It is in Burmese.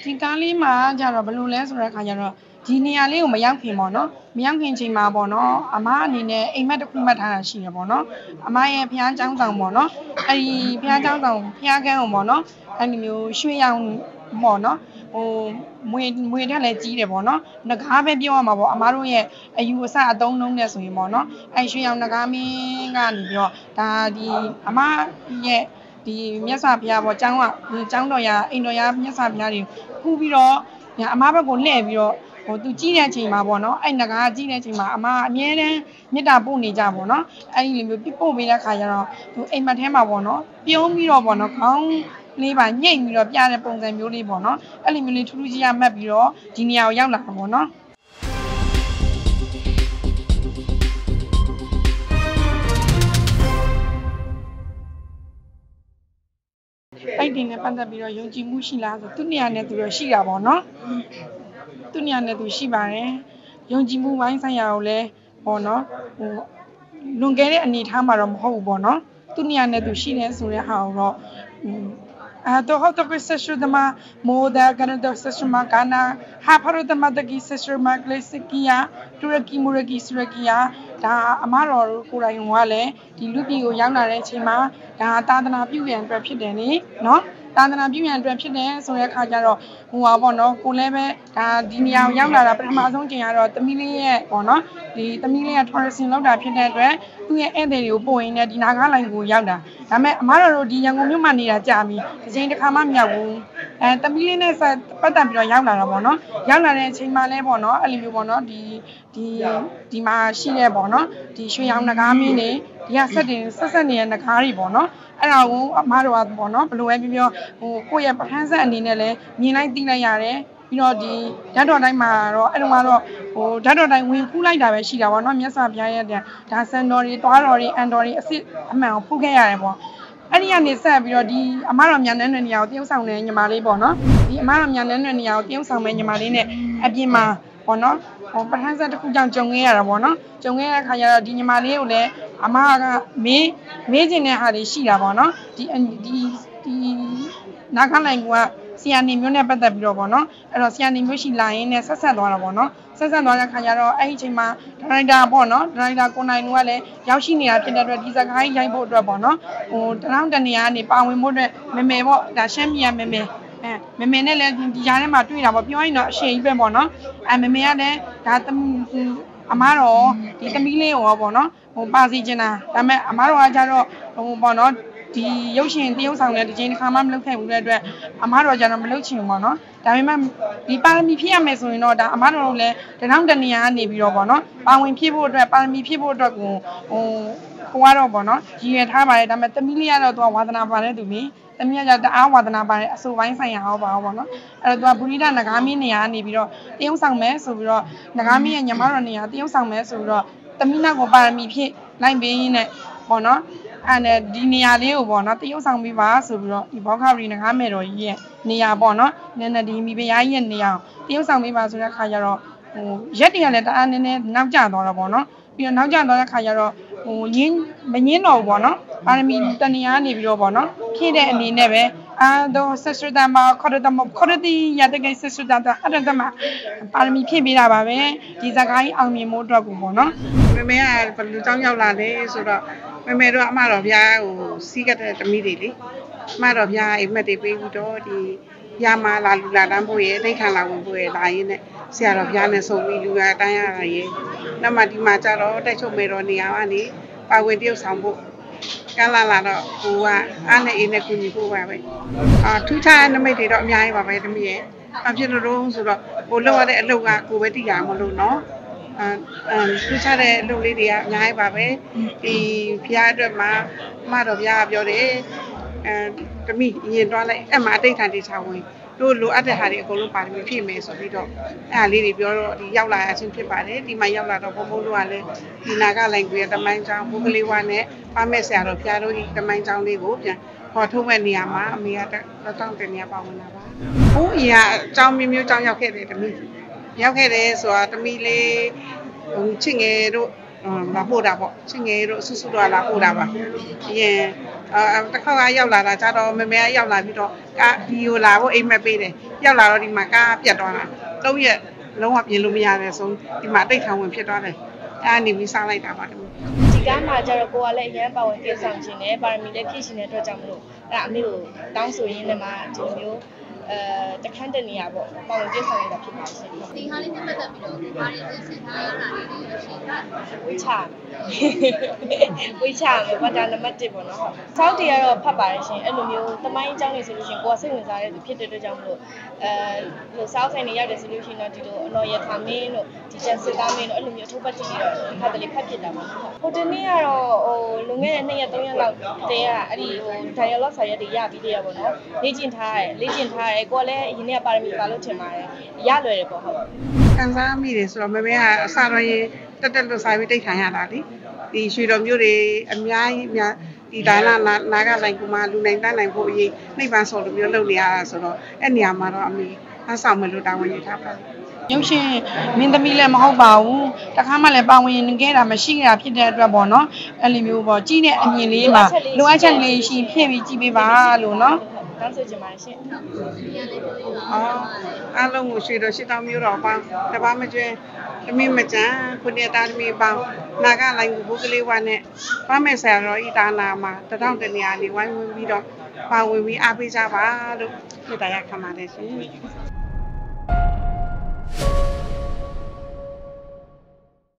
ဒီကားလေးမှာကြတော့ဘယ်လိုလဲဆိုတဲ့အခါကျတော့ဒီနေရာလေးကိုမရောက်ခင်ပေါ့နော်မရောက်ခင်ချိန်မှာပေါ့နော်အမအနေနဲ့အိမ်မက်တစ်ခုမှတ်ထားတာရှိတယ်ပေါ့နော်အမရဲ့ဖျားเจ้าဆောင်ပေါ့နော်အဲ့ဒီဖျားเจ้าဆောင်ဖျားကန်းအောင်ပေါ့နော်အဲ့ဒီမျိုးရွှေရောင်ပေါ့နော်ဟိုမွေထက်လည်းကြီးတယ်ပေါ့နော်ငကားပဲပြောရမှာပေါ့အမတို့ရဲ့အယူအဆအသုံးလုံးနဲ့ဆိုရင်ပေါ့နော်အဲ့ရွှေရောင်ငကားမင်းကနေပြီးတော့ဒါဒီအမရဲ့ဒီမြတ်စွာဘုရားပေါ့ကျောင်းတော်ရာအိမ်တော်ရာမြတ်စွာဘုရားတွေခုပြီးတော့အမဘက်ကိုလှည့်ပြီးတော့ဟိုသူကြီးတဲ့အချိန်မှာပေါ့နော်အဲ့ငကားကြီးတဲ့အချိန်မှာအမအမြဲတမ်းမေတ္တာပို့နေကြပေါ့နော်အဲ့ဒီလိုမျိုးပို့ပေးတဲ့ခါကျတော့သူအိမ်မက်ထဲမှာပေါ့နော်ပြုံးပြီးတော့ပေါ့နော်ခေါင်းလေးပါညှိတ်ပြီးတော့ပြတဲ့ပုံစံမျိုးလေးပေါ့နော်အဲ့လိုမျိုးလေးထူးထူးခြားခြားမှတ်ပြီးတော့ဒီနေရာကိုရောက်လာတာပေါ့နော်အဲ့ဒီနဲ့ပတ်သက်ပြီးတော့ယုံကြည်မှုရှိလားဆိုသူနေရာနဲ့သူတော့ရှိတာပေါ့နော်သူနေရာနဲ့သူရှိပါတယ်ယုံကြည်မှုဝိုင်းဆိုင်ရာကိုလည်းပေါ့နော်ဟိုလွန်ခဲ့တဲ့အနေထားမှာတော့မဟုတ်ဘူးပေါ့နော်သူနေရာနဲ့သူရှိတယ်ဆိုတဲ့ဟာကိုတော့တော့ဆက်ရှုဒမမိုဒါကတော့ဆက်ရှုမကနာဟာဖရဒမတကီဆက်ရှုမကလစ်ကီယာတူရကီမူရကီစရကီယာဒါအမတော်ကိုယ်တိုင်ကလည်းဒီလူပြည်ကိုရောက်လာတဲ့အချိန်မှာဒါသာသနာပြုရန်အတွက်ဖြစ်တယ်လေနော်သာသနာပြုရန်အတွက်ဖြစ်တယ်ဆိုတဲ့အခါကျတော့ဟိုပါပေါ့နော်ကိုလည်းပဲဒါဒီနေရာကိုရောက်လာတာပထမဆုံးချိန်ကတော့သမီးလေးရဲ့ပေါ့နော်ဒီသမီးလေးက tourism လောက်တာဖြစ်တဲ့အတွက်သူ့ရဲ့ဧည့်သည်တွေကိုပို့ရင်းနဲ့ဒီနာဂလိုင်ကိုရောက်တာဒါပေမဲ့အမတော်တို့ဒီရန်ကုန်မြို့မှာနေတာကြာပြီဒီချိန်တစ်ခါမှမရောက်ဘူးသမီးလေးနဲ့ပတ်သက်ပြီးတော့ရောက်လာတာပေါ့နော်ရောက်လာတဲ့အချိန်မှလည်းပေါ့နော်အဲ့လိုမျိုးပေါ့နော်ဒီမှာရှိတဲ့ပေါ့နော်ဒီရွှေရောင်ငကားမင်းတွေဒီကဆက်နေတဲ့ငကားတွေပေါ့နော်အဲ့ဒါကိုအမတို့ကပေါ့နော်ဘယ်လိုပဲပြောဟိုကိုယ့်ရဲ့ပထမဆက်အနေနဲ့လည်းမြင်လိုက်သိလိုက်ရတယ်ပြီးတော့ဒီဓာတ်တော်တိုင်းမှာတော့အဲ့တော့ကတော့ဟိုဓာတ်တော်တိုင်းဝင်ဖူးလိုက်တာပဲရှိတာပေါ့နော်မြတ်စွာဘုရားရဲ့ဒါဆန်တော်တွေတွားတော်တွေအန်တော်တွေအစ်စ်အမှန်ကိုဖူးခဲ့ရတယ်ပေါ့အဲ့ဒီကနေဆက်ပြီးတော့ဒီအမတော်မြန်တဲ့နေရာကိုတရုပ်ဆောင်တဲ့ညီမလေးပေါ့နော်ဒီအမတော်မြန်တဲ့နေရာကိုတရုပ်ဆောင်မဲ့ညီမလေးနဲ့အပြင်မှာပေါ့နော်ဟိုပထမဆက်တစ်ခုကြောင့်ကြုံခဲ့ရတာပေါ့နော်ကြုံခဲ့ရတဲ့ခါကျတော့ဒီညီမလေးကိုလည်းအမကမေးကျင်တဲ့ဟာတွေရှိတာပေါ့နော်ဒီနာခလိုင်ကဆီယန်နေမျိုးနဲ့ပတ်သက်ပြီးတော့ပေါ့နော်အဲ့တော့ဆီယန်နေမျိုးရှိလာရင်းနဲ့ဆက်ဆက်သွားတာပေါ့နော်ဆက်ဆက်သွားတဲ့ခါကျတော့အဲ့ဒီအချိန်မှာဒရိုက်တာပေါ့နော်ဒရိုက်တာကိုနိုင်တို့ကလည်းရောက်ရှိနေတာဖြစ်တဲ့အတွက်ဒီစကားကြီးရိုက်ဖို့အတွက်ပေါ့နော်ဟိုတရောင်းတနေရာကနေပါဝင်ဖို့အတွက်မေပေါ့ဒါရှမ်းပြည်ကမေနဲ့လည်းဒီကြားထဲမှာတွေ့တာပေါ့ပြောရင်တော့အရှိန်ကြီးပဲပေါ့နော်မေကလည်းဒါအမားတော်ဒီသမီးလေးရောပေါ့နော်ဟိုပါစီချင်တာဒါပေမဲ့အမားတော်ကကြတော့ဟိုပေါ့နော်ဒီရုပ်ရှင်တရုပ်ဆောင်တဲ့ဒီချိန်တစ်ခါမှမလုပ်ခဲ့ဘူးတဲ့အတွက်အမားတော်ကျတော့မလုပ်ချင်ဘူးပေါ့နော်ဒါပေမဲ့ဒီပါရမီဖြည့်ရမယ်ဆိုရင်တော့ဒါအမားတော်လည်းတထောင်တနေရာကနေပြီးတော့ပေါ့နော်ပါဝင်ဖြည့်ဖို့အတွက်ပါရမီဖြည့်ဖို့အတွက်ကိုဟိုကတော့ပေါ့နော်ရည်ရွယ်ထားပါတယ်ဒါပေမဲ့သမီးလေးကတော့သူကဝါသနာပါတဲ့သူလေသမီးကတအားဝါသနာပါတဲ့အဆိုပိုင်းဆိုင်ရာဟောပါပေါ့နော်အဲ့တော့သူကဘူရိဒနဂါမင်းနေရာကနေပြီးတော့တရုပ်ဆောင်မယ်ဆိုပြီးတော့နဂါမင်းရဲ့ညီမတော်နေရာတရုပ်ဆောင်မယ်ဆိုပြီးတော့သမီးနောက်ကိုပါရမီဖြည့်လိုက်ပေးရင်းနဲ့ပေါ့နော်အဲ့နဲ့ဒီနေရာလေးကိုပေါ့နော်တရုပ်ဆောင်ပေးပါဆိုပြီးတော့ဒီဘောခရီနဂါမယ်တော်ကြီးရဲ့နေရာပေါ့နော်နည်းနည်းဒီမိဖုရားကြီးရဲ့နေရာတရုပ်ဆောင်ပေးပါဆိုတဲ့ခါကျတော့ဟိုရက်တရလည်းတအားနည်းနည်းနောက်ကျသွားတော့ပေါ့နော်ပြီးတော့နောက်ကျသွားတဲ့ခါကျတော့ဟိုမငင်းတော့ဘူးပေါ့နော်ပါရမီတနေရာနေပြီးတော့ပေါ့နော်ဖြည့်တဲ့အနေနဲ့ပဲတော့ဆက်စတမခေါ်တိရတဲ့ကိစ္စစတတာအဲ့ဒါမှပါရမီဖြည့်ပေးတာပါပဲဒီစကားကြီးအောင်မြင်မှုအတွက်ကိုပေါ့နော်မေကဘယ်လိုကြောင်းရောက်လာလဲဆိုတော့မေတို့အမတော်ဗျာဟိုစီးကတဲ့သမီးတွေလေအမတော်ဗျာအိမ်မက်တွေပေးပြီးတော့ဒီရမလာလူလာတန်းဖို့ရဲ့အိတ်ခံလာဝင်ဖို့ရဲ့လာရင်းနဲ့ဆရာတော်ဗျာနဲ့ဆုံပြီးလူရတိုင်းရတာရဲ့နောက်မှဒီမှာကျတော့တက်ချုပ်မေတော်နေရာကနေပါဝင်တရုပ်ဆောင်ဖို့ကလာလာတော့ဟိုကအားနဲ့အေးနဲ့ကူညီဖို့ပါပဲထူးခြားနမိတ်တွေတော့အများကြီးပါပဲသမီးရဲ့အဖြစ်လို့ဆိုတော့ဟိုလောက်ရတဲ့အလုပ်ကကိုပဲသိရမလို့နော်ထူးခြားတဲ့အလုပ်လေးတွေကအများကြီးပါပဲဒီဖျားအတွက်မှာအမတော်ဖျားပြောတယ်သမီးရင်တွားလိုက်အဲ့မှာအတိတ်ခံတေချာဝင်တို့လိုအပ်တဲ့ဟာတွေအကုန်လုံးပါရမီဖြည့်မယ်ဆိုပြီးတော့အဲ့ဟာလေးတွေပြောတော့ဒီရောက်လာရချင်းဖြစ်ပါတယ်ဒီမှာရောက်လာတော့ဘုံဘုံတို့ကလည်းဒီနာကလိုင်ကွေတမိုင်းချောင်းဘုကလေးဝါနဲ့ပါမဲ့ဆရာတော်ဖျားတို့ဒီတမိုင်းချောင်းလေးကိုပြန်ခေါ်ထုတ်မဲ့နေရာမှာအမေကတော့တနေရာပါဝင်လာပါဘုန်းကြီးကအကြောင်းမျိုးကြောင်းရောက်ခဲ့တယ်သမီးရောက်ခဲ့တယ်ဆိုတာသမီးလေးဟိုချစ်ငယ်တို့လာပို့တာပေါ့ချစ်ငယ်တို့ဆုဆုတော့လာပို့တာပါအရင်တစ်ခေါက်ကရောက်လာတာကြတော့မမေကရောက်လာပြီးတော့ကားဒီကိုလာဖို့အိမ်မက်ပေးတယ်ရောက်လာတော့ဒီမှာကားပြတ်သွားတာ3ရက်လုံးဝပြင်လို့မရတဲ့ဆုံးဒီမှာတိတ်ထောင်ဝင်ဖြစ်သွားတယ်အဲ့အနေပြီးစားလိုက်တာပါတမီးဒီကားမှာကျတော့ကိုကလည်းအရင်ပါဝင်ပြေဆောင်ခြင်းနဲ့ပါရမီလည်းဖြည့်ရှင်တဲ့အတွက်ကြောင့်မလို့အဲ့အမေကိုတောင်းဆိုရင်းနဲ့မှဒီမျိုးတခန့်တနေရပေါ့ပါဝင်ပြေဆောင်ရတာဖြစ်ပါရှင်ဒီဟာလေးနဲ့ပတ်သက်ပြီးတော့ဘာတွေသိစင်ထားရတာလေးတွေရှိတာဝိချမယ်ဘာသာနံပါတ်1ပေါ့နော်စောက်တီကတော့ဖတ်ပါတယ်ရှင်အဲ့လိုမျိုးတမိုင်းအကြောင်းတွေဆိုလို့ရှင်ကိုကစိတ်ဝင်စားတဲ့သူဖြစ်တဲ့အတွက်ကြောင့်မလို့လို့စောက်ဆိုင်တွေရောက်တယ်ဆိုလို့ရှင်တော့ဒီလိုအနော်ရထာမင်းတို့ဒီကျန်စစ်သားမင်းတို့အဲ့လိုမျိုးအထုပ်ပတ်တီတွေတော့ခါတလေဖတ်ဖြစ်တာပေါ့နော်ဟိုတနေ့ကတော့ဟိုလွန်ခဲ့တဲ့2ရက်3ရက်လောက်တည်းကအဲ့ဒီဟို dialogue စာရက်တွေရပြီးတည်းရပေါ့နော်လေ့ကျင့်ထားတယ်ကိုကလည်းအရင်ကပါရမီပါလို့ထင်ပါတယ်ရလွယ်တယ်ပေါ့ဟုတ်ကန်စားမိတယ်ဆိုတော့မမေကအစတော့ရင်တက်လို့စားပြီးတိတ်ခံရတာလေဒီရွှေတော်မျိုးတွေအများကြီးဒီဒါနာကဆိုင်ကူမလူနိုင်တန်းနိုင်ဖို့အရေးနှိပ်ပန်းစော်လိုမျိုးလုပ်နေရတာဆိုတော့အဲ့နေရာမှာတော့အမေအဆောင်မလို့တာဝန်ယူထားပါတယ်ရုပ်ရှင်မင်းသမီးလည်းမဟုတ်ပါဘူးတခါမှလည်းပါဝင်နေခဲ့တာမရှိခဲ့တာဖြစ်တဲ့အတွက်ပေါ့နော်အဲ့လိုမျိုးပေါ့ကြီးတဲ့အမြင်လေးမှာလိုအပ်ချက်လေးရှိဖြည့်ပြီးကြည့်ပေးပါလို့နော်တောင်းဆိုချင်ပါတယ်ရှင်အားလုံးကိုရွှေတော်8000မျိုးတော်ပေါင်းတပါးမကျွဲသမီးမကြမ်းခုနှစ်သားသမီးပေါင်းနာကလိုင်းကိုဘုကလေးဝါနဲ့ပါမယ်ဆရာတော်ဤတာနာမှာတထောင်တနေရာလေးဝိုင်းဝန်းပြီးတော့ပါဝင်ပြီးအားပေးကြပါလို့ပြတာရခံပါတယ်ရှင်